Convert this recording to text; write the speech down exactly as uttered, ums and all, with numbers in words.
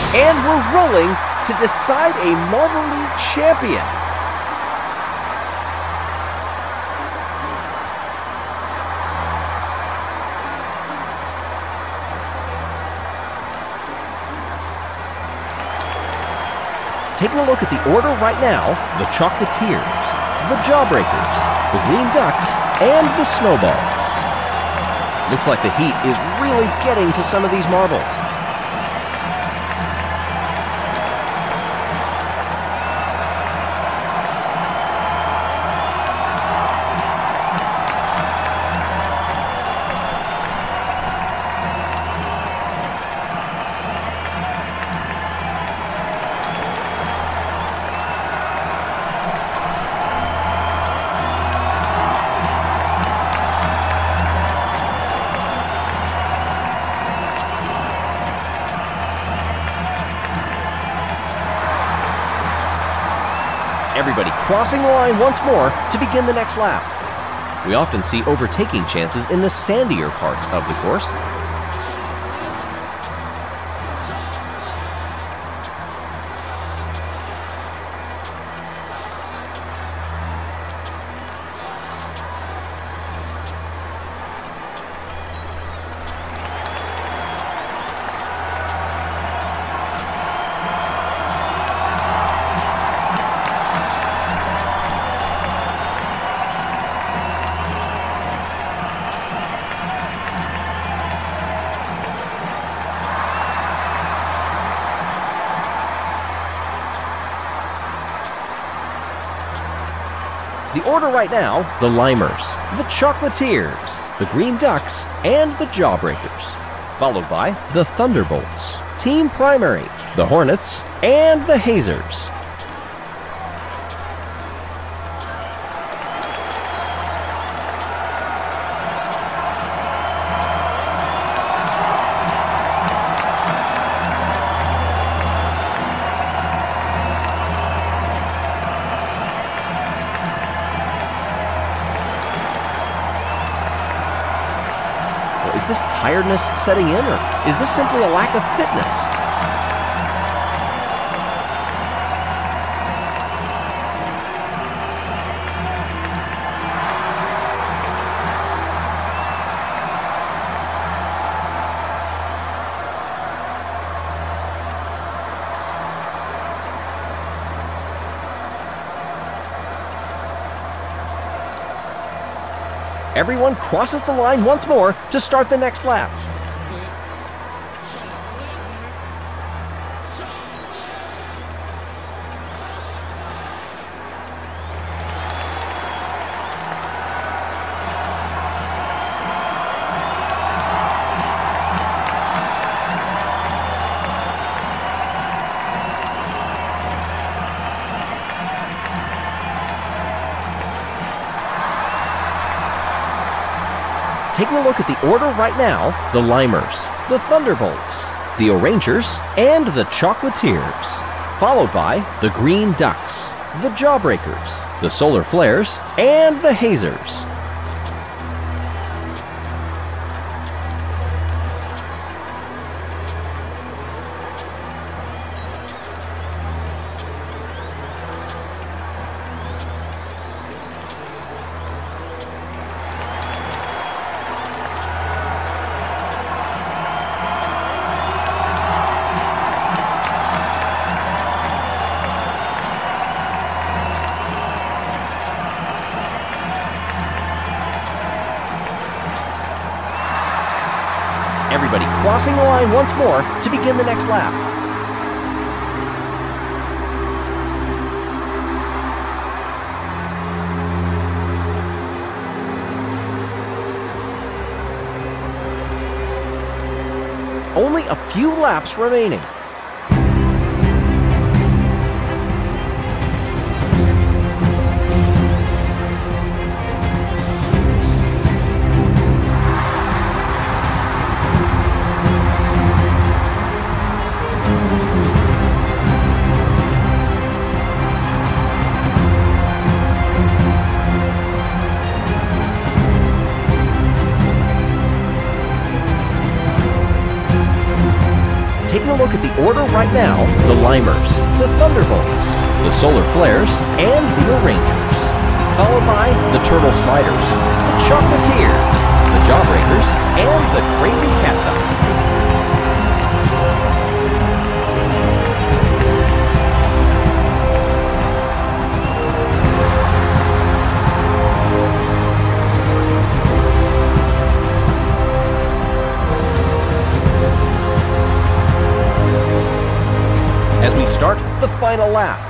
And we're rolling to decide a Marble League champion. Taking a look at the order right now, the Chocolatiers, the Jawbreakers, the Green Ducks, and the Snowballs. Looks like the heat is really getting to some of these marbles. Everybody crossing the line once more to begin the next lap. We often see overtaking chances in the sandier parts of the course. The order right now, the Limers, the Chocolatiers, the Green Ducks, and the Jawbreakers. Followed by the Thunderbolts, Team Primary, the Hornets, and the Hazers. Is this tiredness setting in, or is this simply a lack of fitness? Everyone crosses the line once more to start the next lap. Taking a look at the order right now, the Limers, the Thunderbolts, the Orangers, and the Chocolatiers. Followed by the Green Ducks, the Jawbreakers, the Solar Flares, and the Hazers. Everybody crossing the line once more to begin the next lap. Only a few laps remaining. Taking a look at the order right now, the Limers, the Thunderbolts, the Solar Flares, and the O'rangers. Followed by the Turtle Sliders, the Chocolatiers, the Jawbreakers, and the Crazy Cat's Eyes. As we start the final lap,